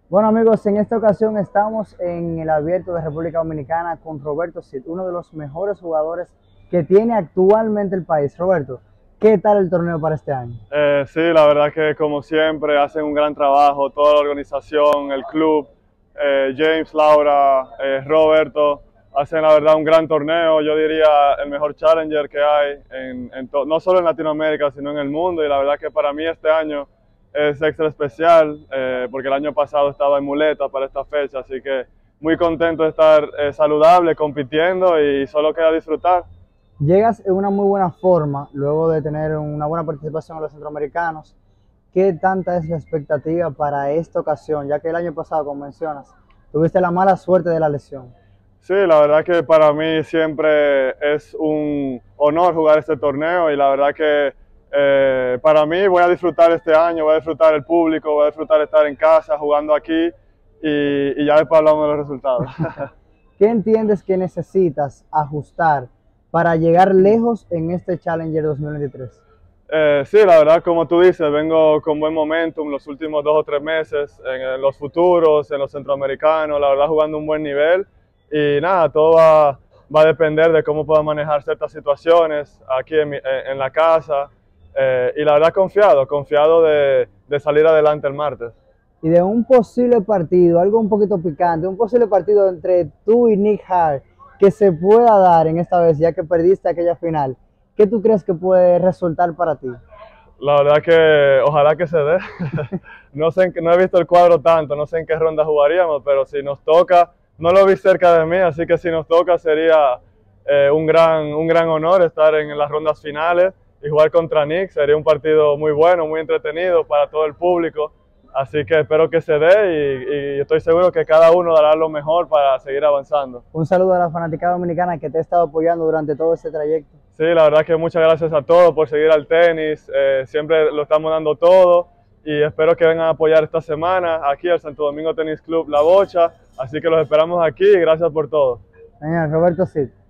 Bueno amigos, en esta ocasión estamos en el Abierto de República Dominicana con Roberto Cid, uno de los mejores jugadores que tiene actualmente el país. Roberto, ¿qué tal el torneo para este año? Sí, la verdad que como siempre hacen un gran trabajo, toda la organización, el club, James, Laura, Roberto, hacen la verdad un gran torneo, yo diría el mejor challenger que hay, no solo en Latinoamérica, sino en el mundo, y la verdad que para mí este año es extra especial, porque el año pasado estaba en muleta para esta fecha, así que muy contento de estar saludable, compitiendo y solo queda disfrutar. Llegas en una muy buena forma luego de tener una buena participación en los centroamericanos. ¿Qué tanta es la expectativa para esta ocasión? Ya que el año pasado, como mencionas, tuviste la mala suerte de la lesión. Sí, la verdad que para mí siempre es un honor jugar este torneo y la verdad que para mí voy a disfrutar este año, voy a disfrutar el público, voy a disfrutar estar en casa jugando aquí y ya después hablamos de los resultados. ¿Qué entiendes que necesitas ajustar para llegar lejos en este Challenger 2023? Sí, la verdad, como tú dices, vengo con buen momentum los últimos 2 o 3 meses, en los futuros, en los centroamericanos, la verdad jugando un buen nivel y nada, todo va a depender de cómo pueda manejar ciertas situaciones aquí en la casa y la verdad confiado de salir adelante el martes. Y de un posible partido, algo un poquito picante, un posible partido entre tú y Nick Hart que se pueda dar en esta vez, ya que perdiste aquella final, ¿qué tú crees que puede resultar para ti? La verdad que ojalá que se dé. No sé, no he visto el cuadro tanto, no sé en qué ronda jugaríamos, pero si nos toca, no lo vi cerca de mí, así que si nos toca sería un gran honor estar en las rondas finales y jugar contra Nick. Sería un partido muy bueno, muy entretenido para todo el público. Así que espero que se dé y estoy seguro que cada uno dará lo mejor para seguir avanzando. Un saludo a la fanática dominicana que te ha estado apoyando durante todo este trayecto. Sí, la verdad que muchas gracias a todos por seguir al tenis, siempre lo estamos dando todo y espero que vengan a apoyar esta semana aquí al Santo Domingo Tenis Club La Bocha, así que los esperamos aquí y gracias por todo. Señor Roberto Cid.